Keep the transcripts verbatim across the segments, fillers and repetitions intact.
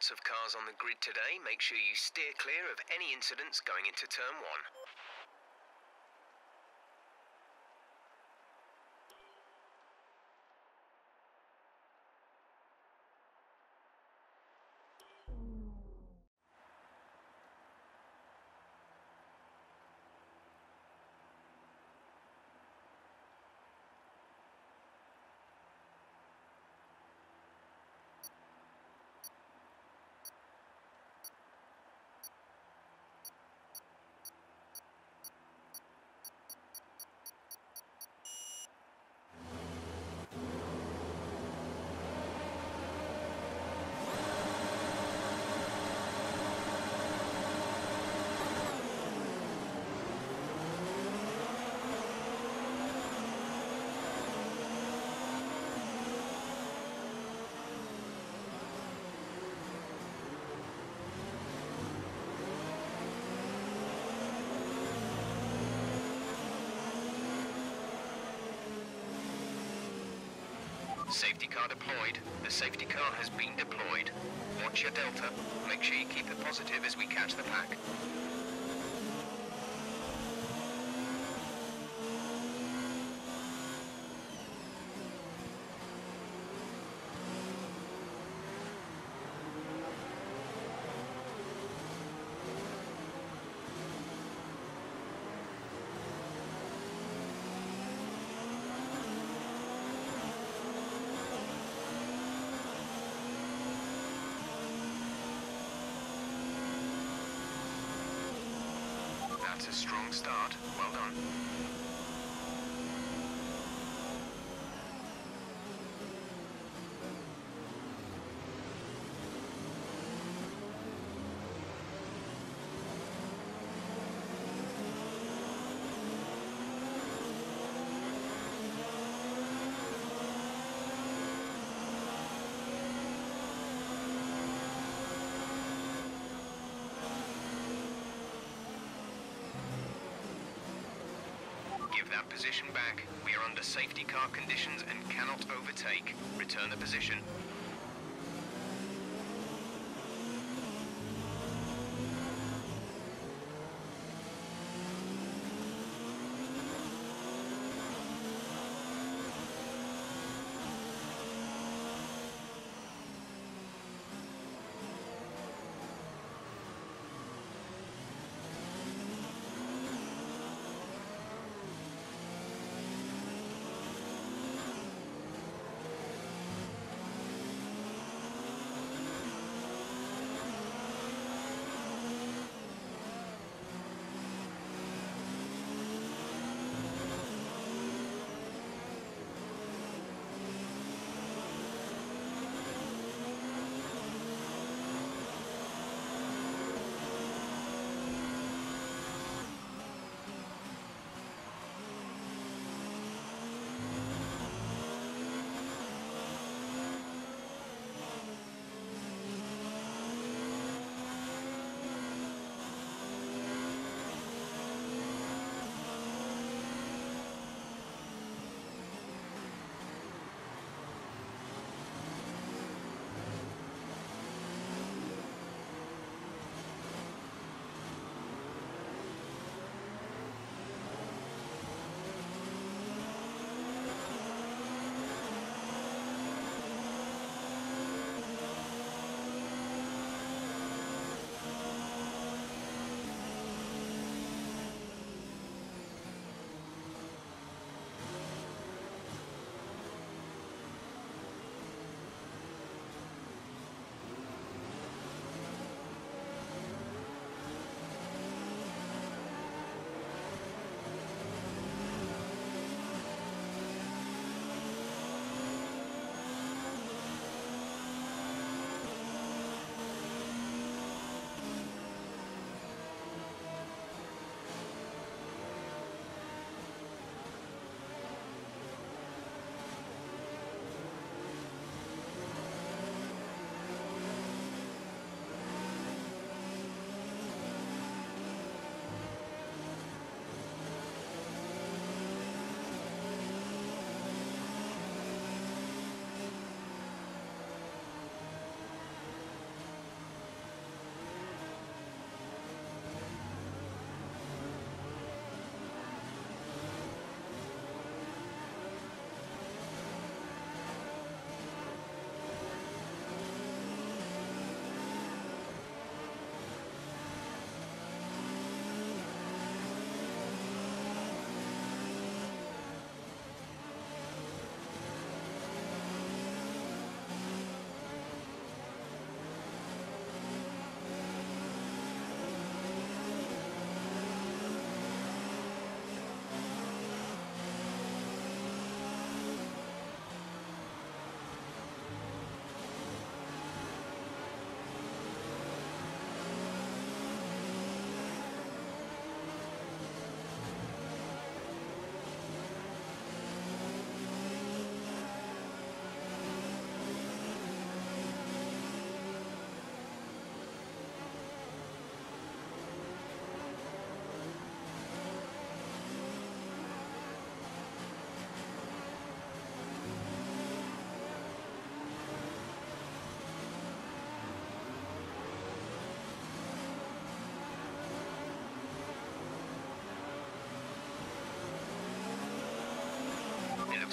Lots of cars on the grid today. Make sure you steer clear of any incidents going into turn one. Safety car deployed. The safety car has been deployed. Watch your delta. Make sure you keep it positive as we catch the pack. That's a strong start. Well done. Give that position back. We are under safety car conditions and cannot overtake. Return the position.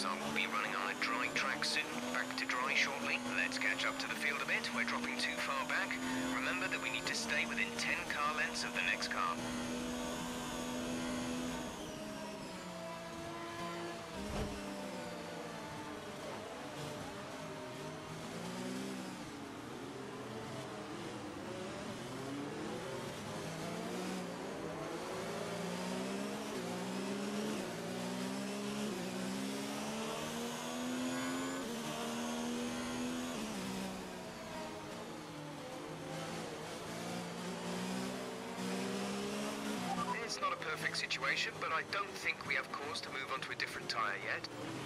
so we'll be running on a dry track soon. Back to dry shortly. Let's catch up to the field a bit. We're dropping too far back. Remember that we need to stay within ten car lengths of the next car. It's not a perfect situation, but I don't think we have cause to move on to a different tyre yet.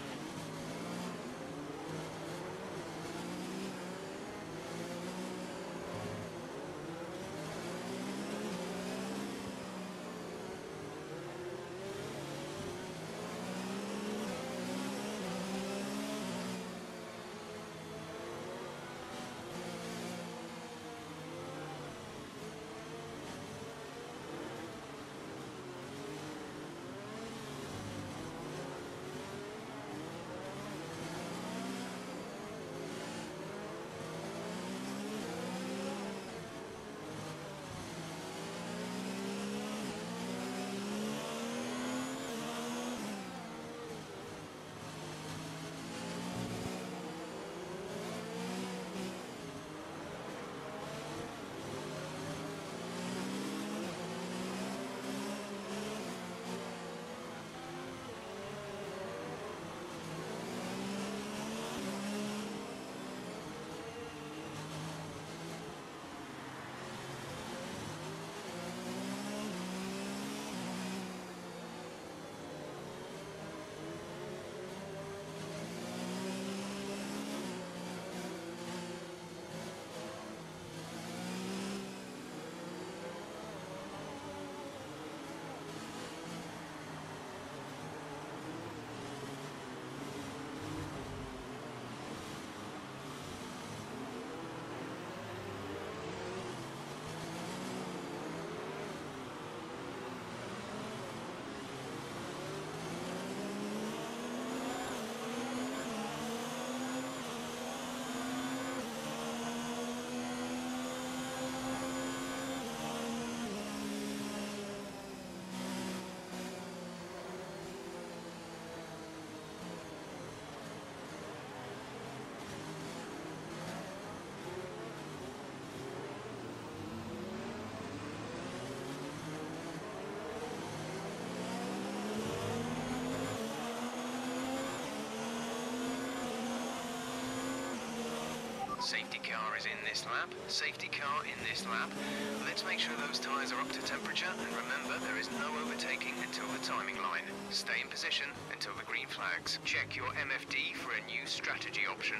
Safety car is in this lap, safety car in this lap. Let's make sure those tyres are up to temperature, and remember there is no overtaking until the timing line. Stay in position until the green flags. Check your M F D for a new strategy option.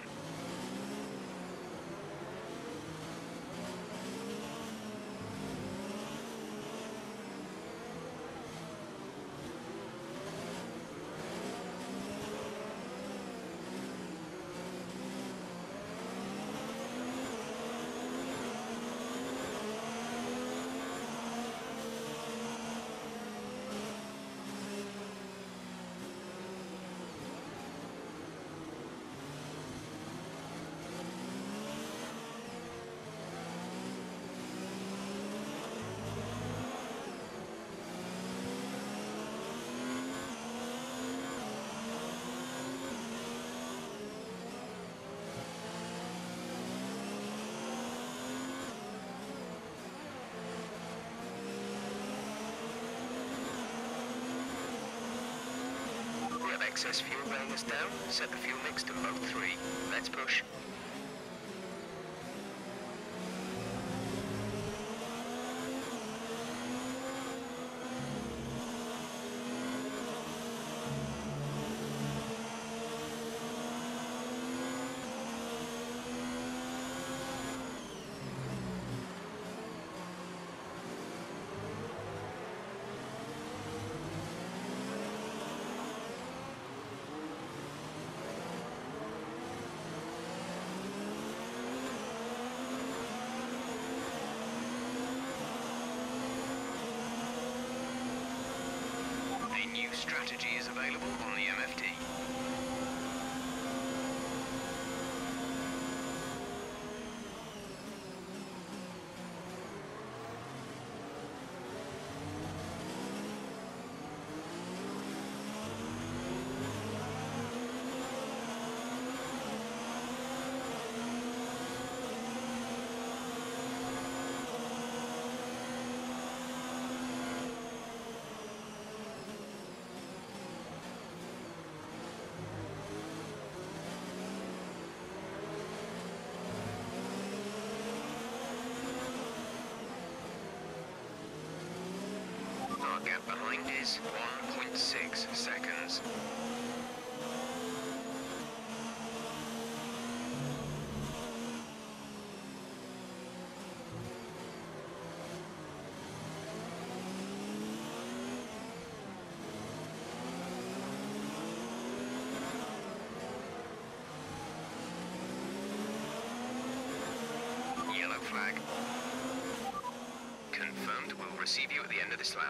Excess fuel weighing us down. Set the fuel mix to mode three. Let's push. Strategy is available on the M F D. Gap behind is one point six seconds. Yellow flag. Confirmed. We'll receive you at the end of this lap.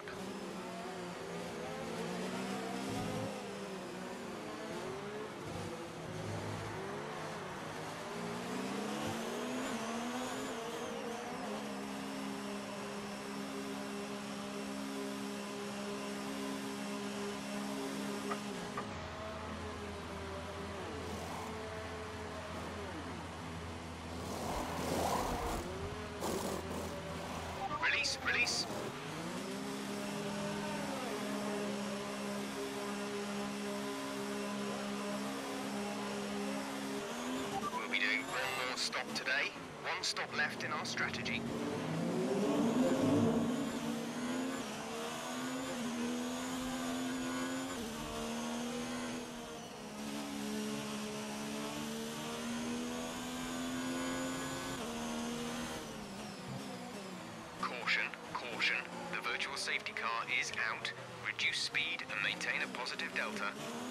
Release, release. We'll be doing one more stop today. One stop left in our strategy. Caution, caution. The virtual safety car is out. Reduce speed and maintain a positive delta.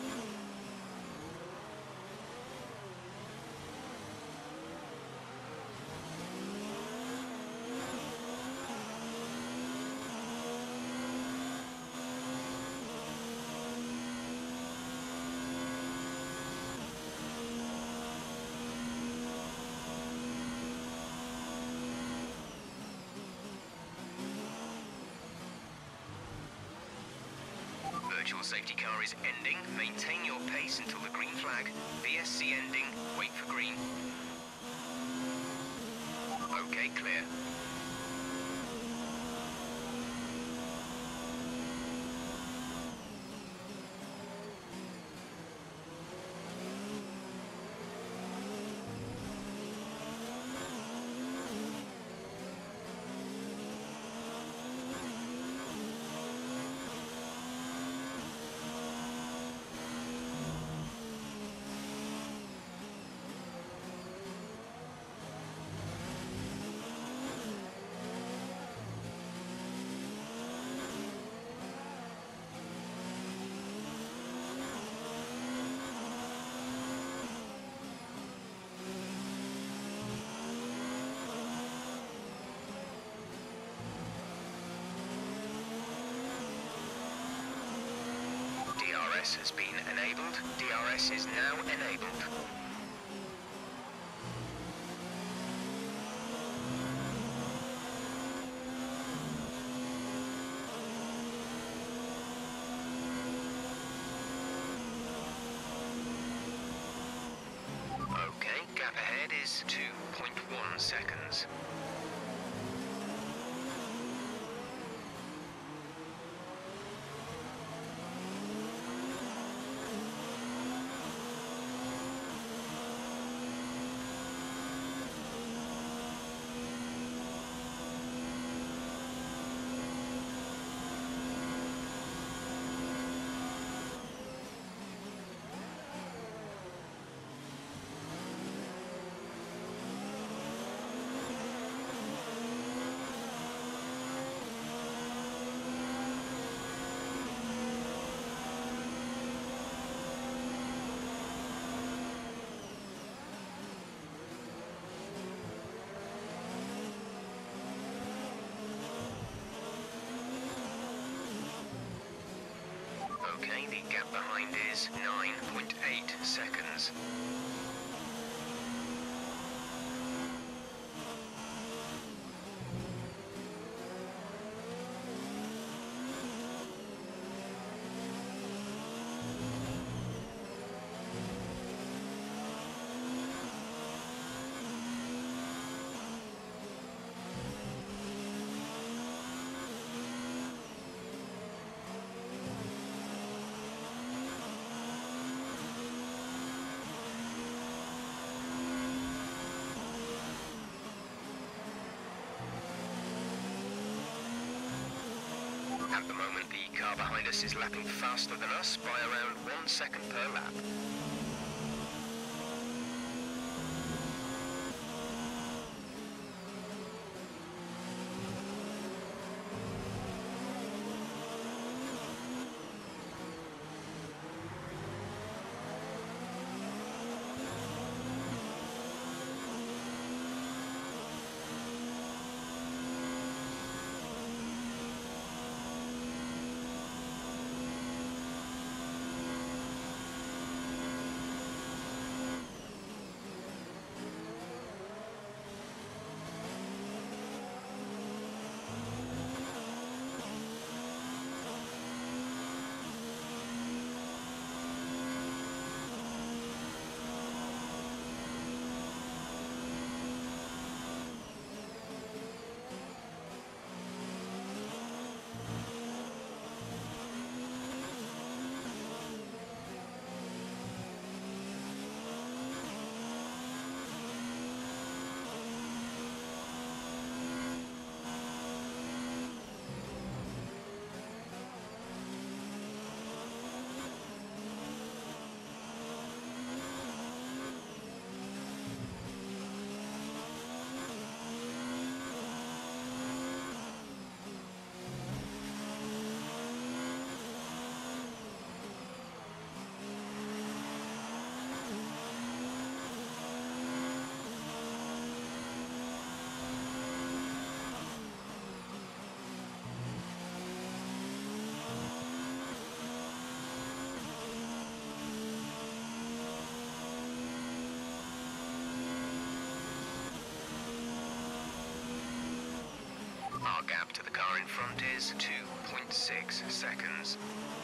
Virtual safety car is ending. Maintain your pace until the green flag. V S C ending. Wait for green. Okay, clear. D R S has been enabled. D R S is now enabled. Okay, gap ahead is two point one seconds. Okay, the gap behind is nine point eight seconds. At the moment, the car behind us is lapping faster than us by around one second per lap. Our gap to the car in front is two point six seconds.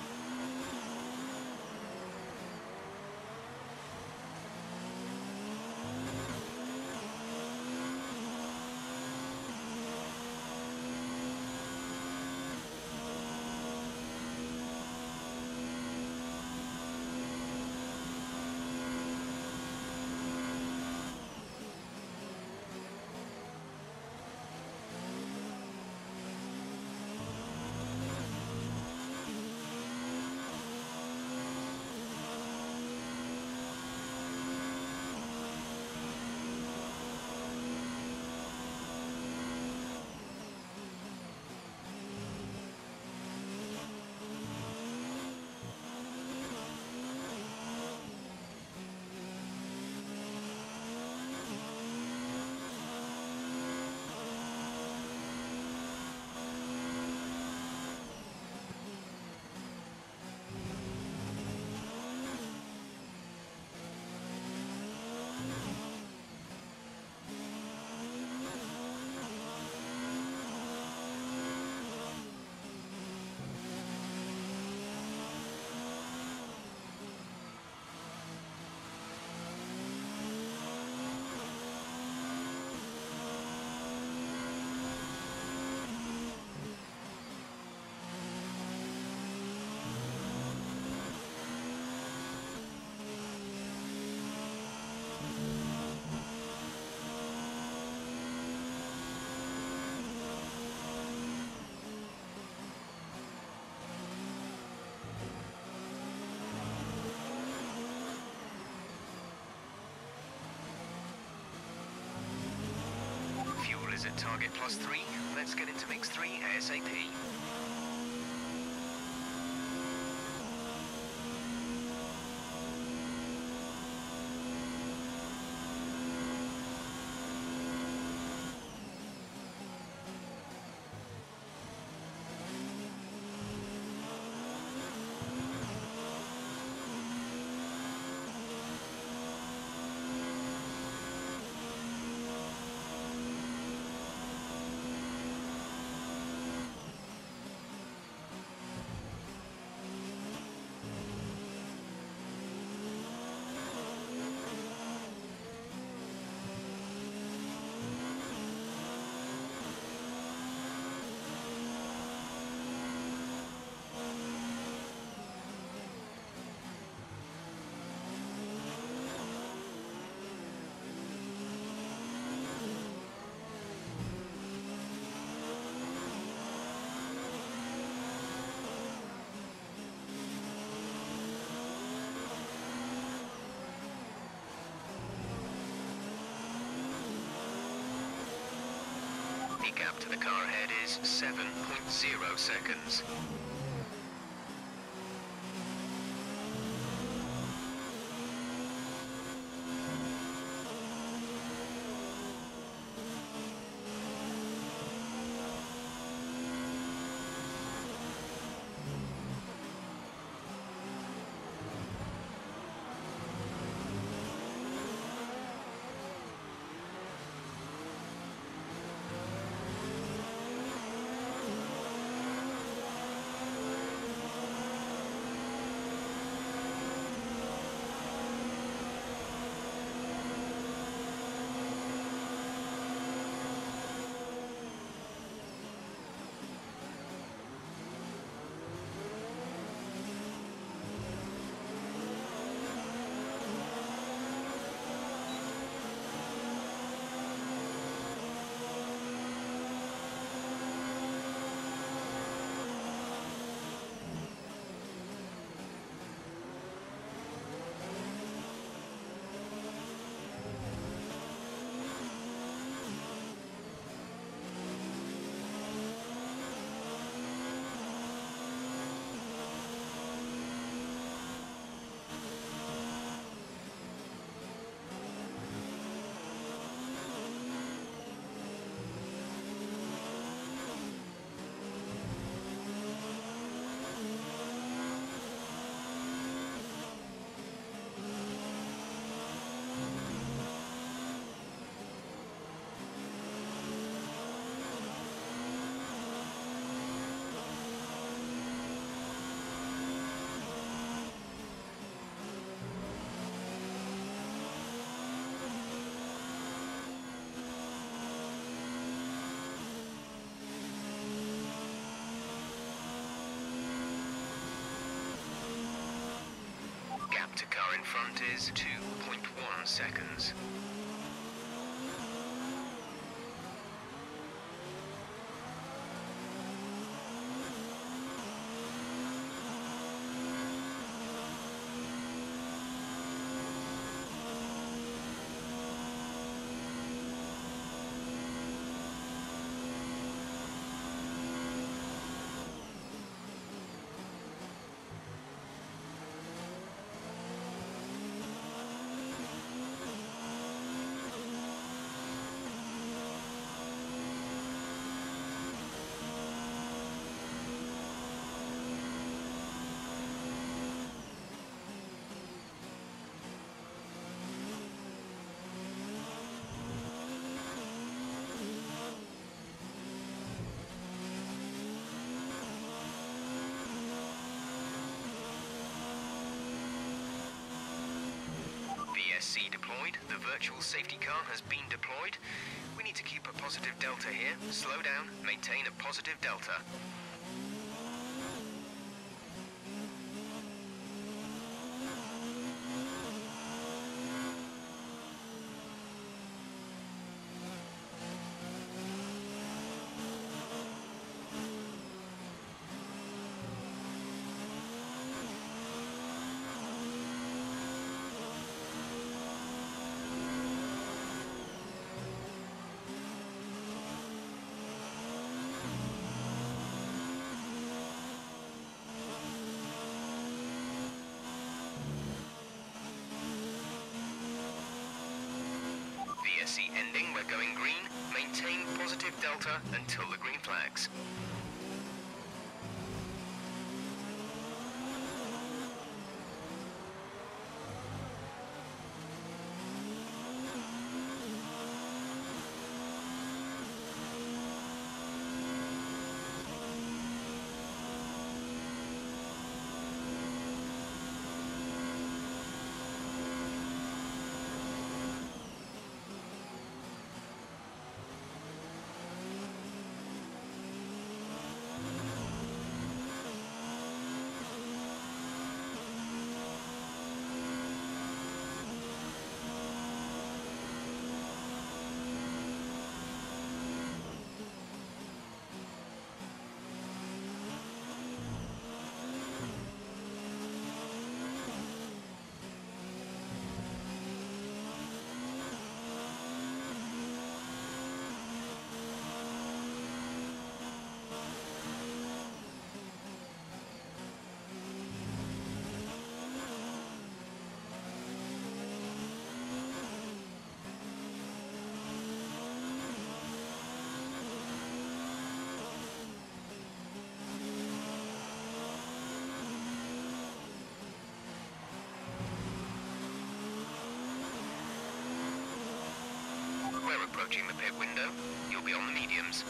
Is at target plus three. Let's get into mix three ASAP. only gap to the car ahead is seven point zero seconds. Gap to car in front is two point one seconds. V S C deployed. The virtual safety car has been deployed. We need to keep a positive delta here. Slow down, maintain a positive delta. V S C ending, we're going green. Maintain positive delta until the green flags. approaching the pit window. You'll be on the mediums.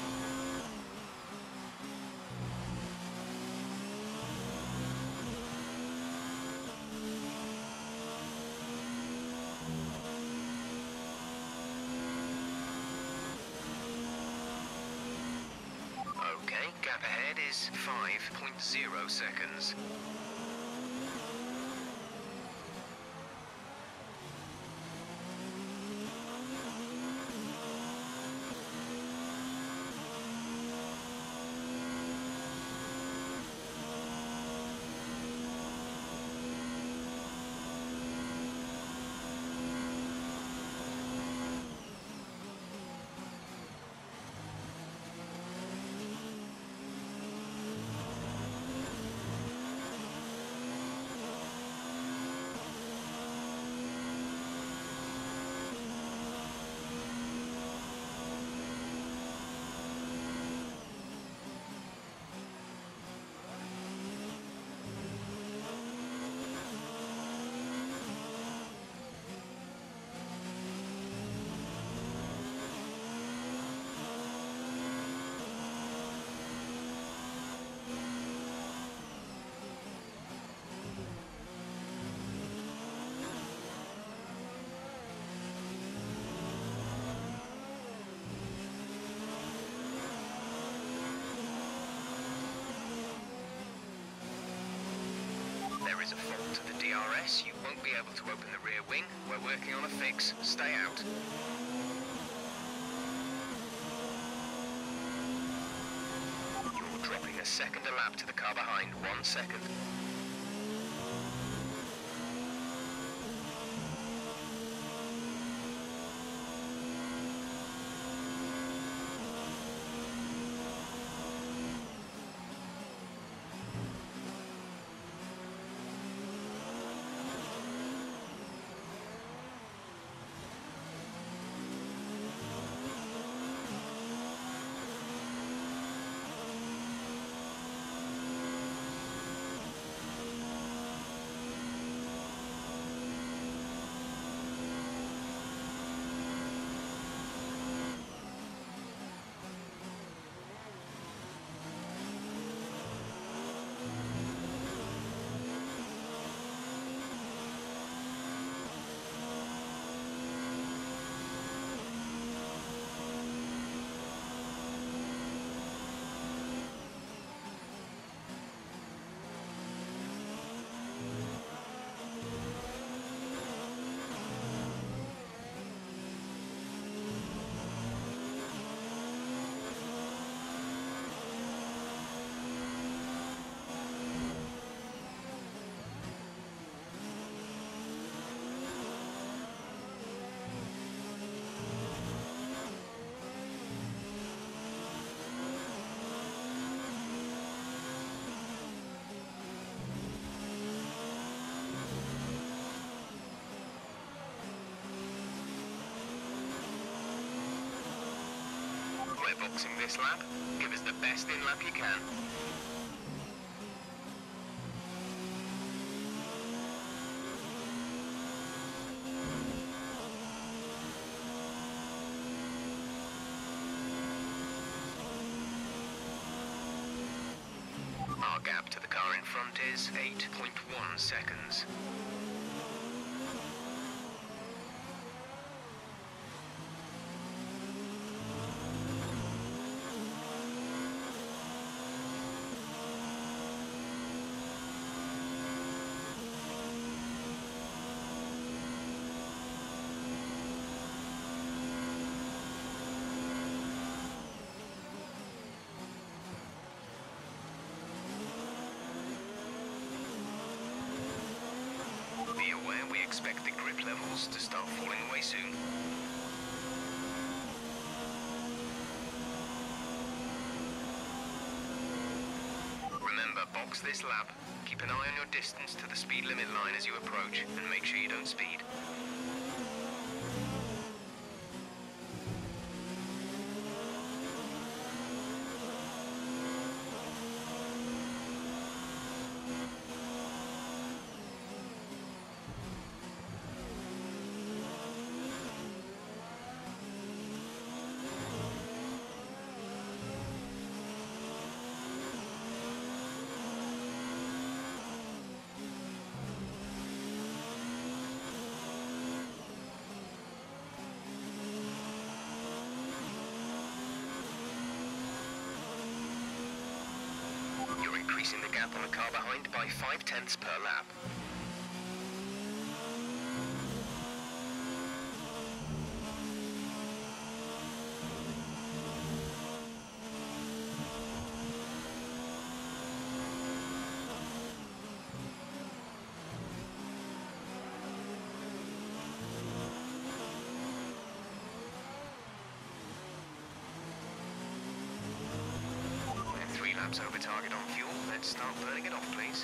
Okay, gap ahead is five point zero seconds. There is a fault to the D R S. You won't be able to open the rear wing. We're working on a fix. Stay out. You're dropping a second a lap to the car behind. One second. We're boxing this lap. Give us the best in lap you can. Our gap to the car in front is eight point one seconds. Be aware we expect the grip levels to start falling away soon. Remember, box this lap. Keep an eye on your distance to the speed limit line as you approach, and make sure you don't speed. increasing the gap on the car behind by five tenths per lap. Laps over target on fuel. Let's start burning it off, please.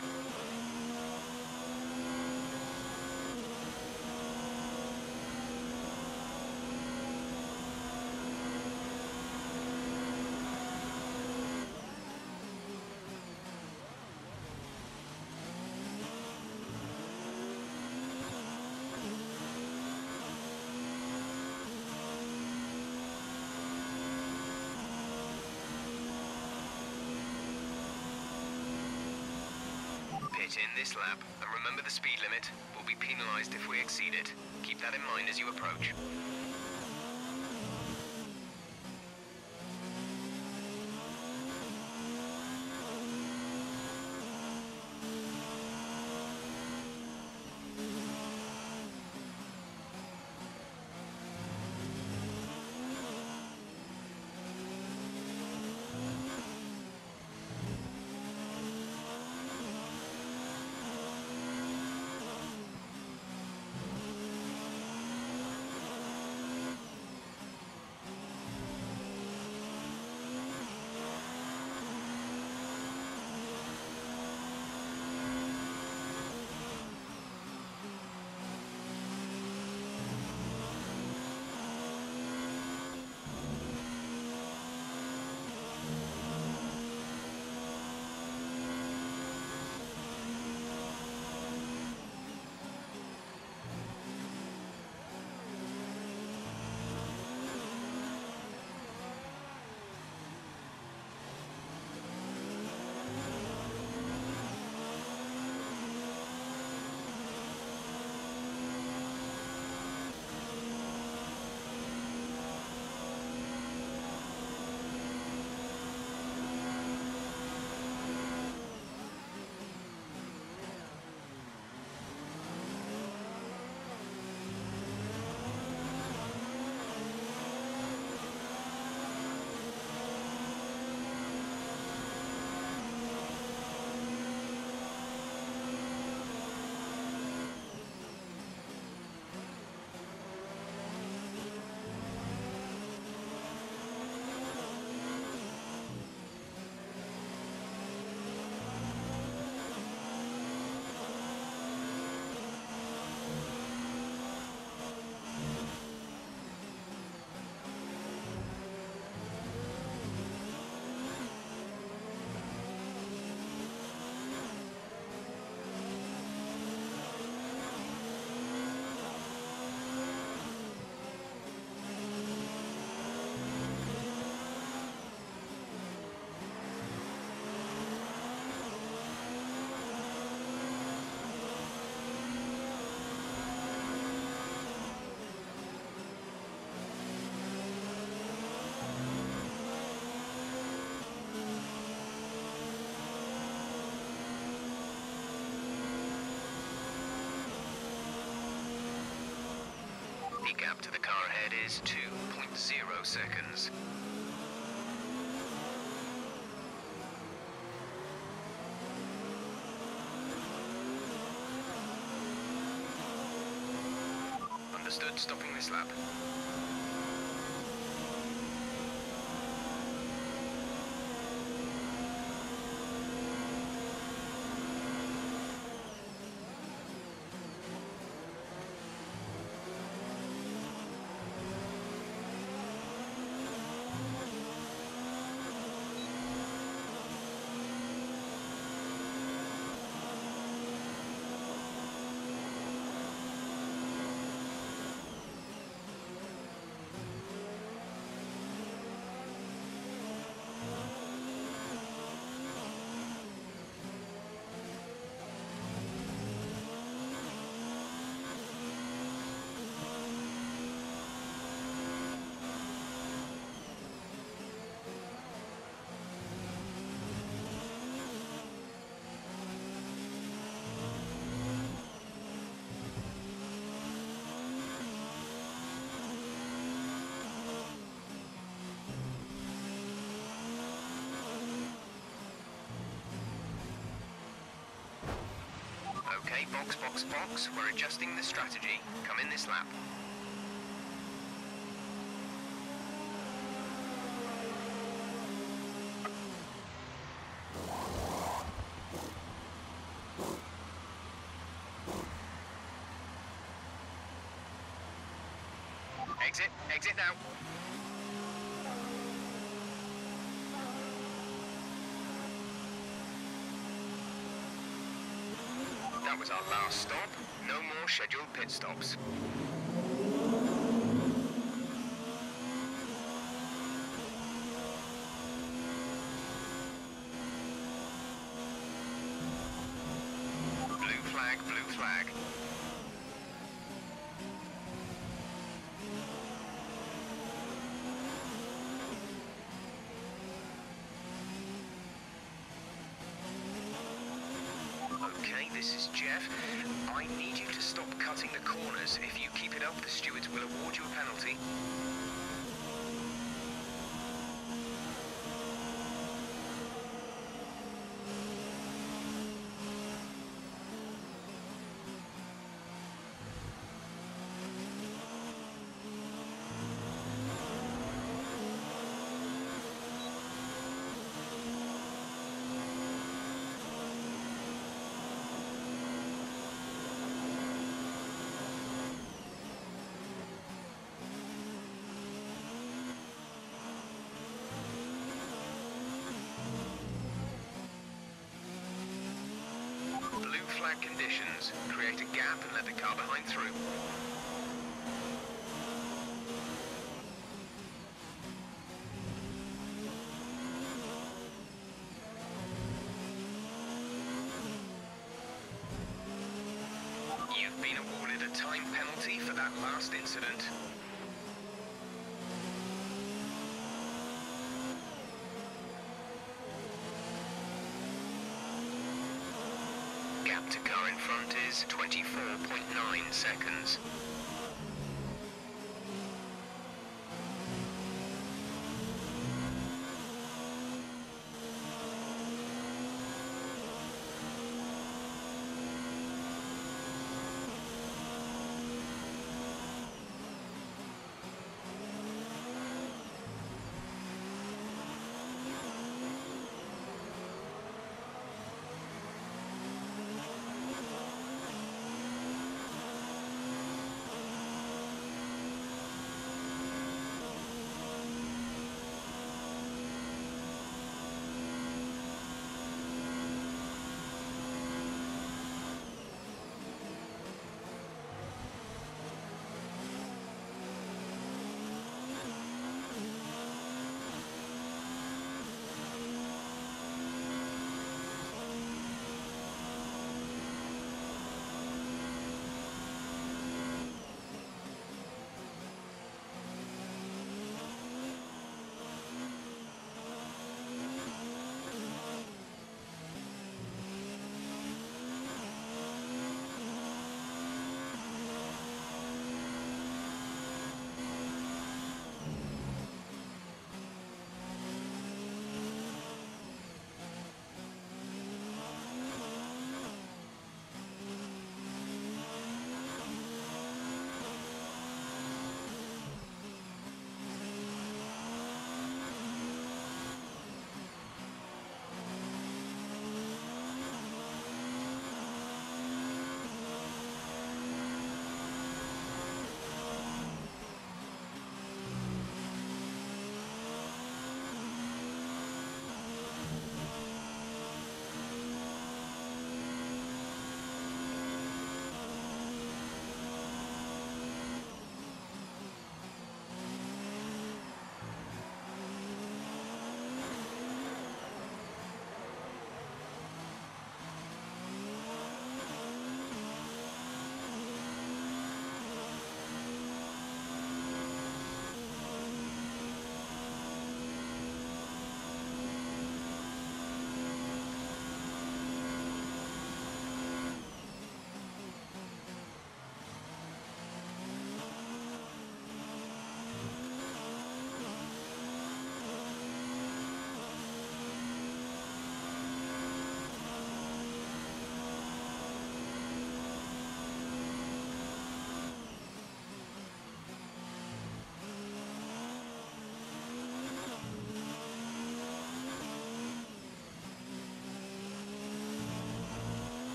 Pit in this lap, and remember the speed limit. We'll be penalised if we exceed it. Keep that in mind as you approach. The gap to the car ahead is two point zero seconds. Understood, stopping this lap. Okay, box, box, box. We're adjusting the strategy. Come in this lap. Exit, exit now. That was our last stop. No more scheduled pit stops. Blue flag, blue flag. Okay, this is Jeff. I need you to stop cutting the corners. If you keep it up, the stewards will award you a penalty. Flag conditions. Create a gap and let the car behind through. You've been awarded a time penalty for that last incident. Gap to car in front is twenty-four point nine seconds.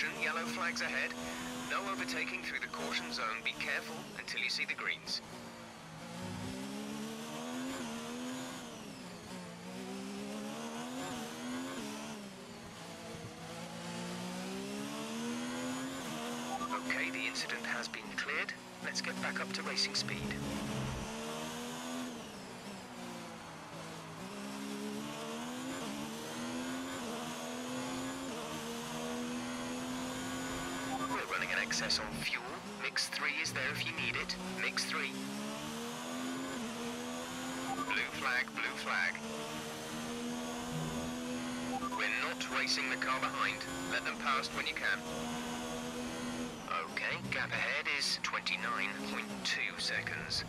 Caution, yellow flags ahead. No overtaking through the caution zone. Be careful until you see the greens. Okay, the incident has been cleared. Let's get back up to racing speed. We're running an excess on fuel. Mix three is there if you need it. Mix three. Blue flag, blue flag. We're not racing the car behind. Let them past when you can. Okay, gap ahead is twenty-nine point two seconds.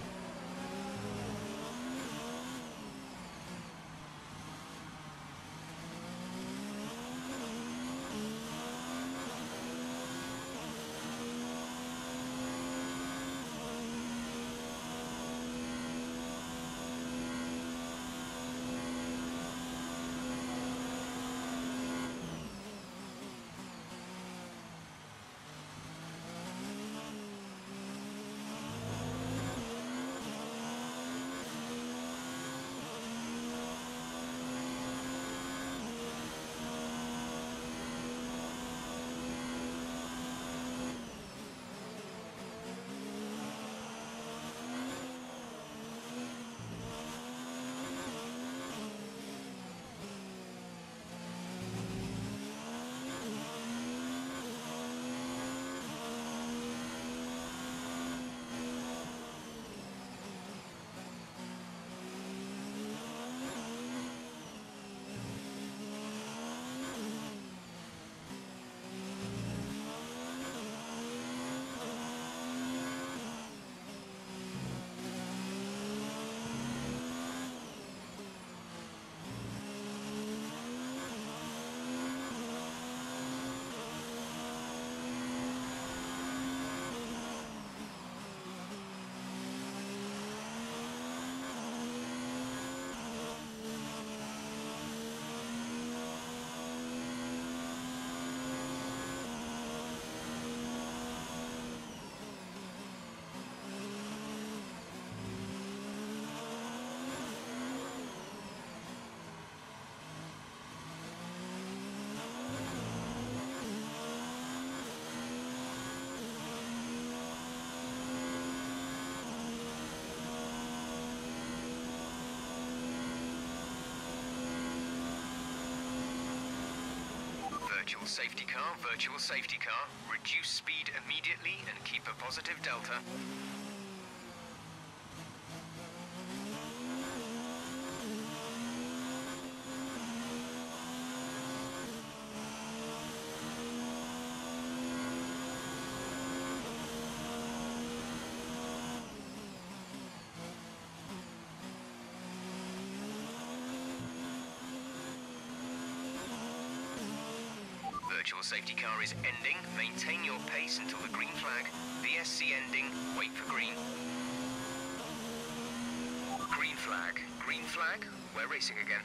Virtual safety car, virtual safety car. Reduce speed immediately and keep a positive delta. Virtual safety car is ending. Maintain your pace until the green flag. V S C ending. Wait for green. Green flag. Green flag. We're racing again.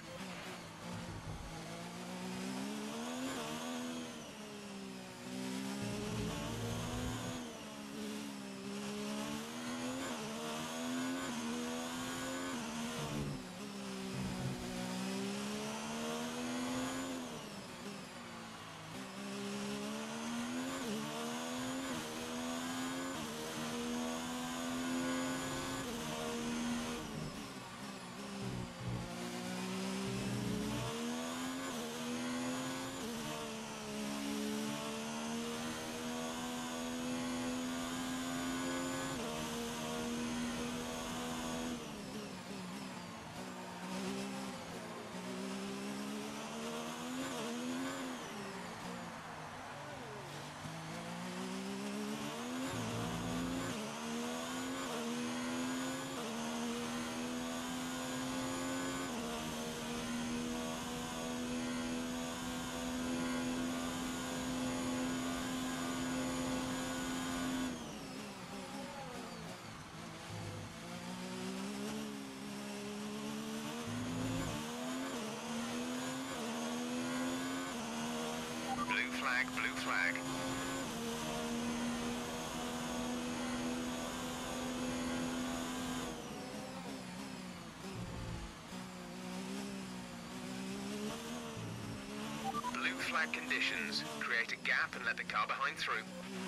flag, blue flag. Blue flag conditions. Create a gap and let the car behind through.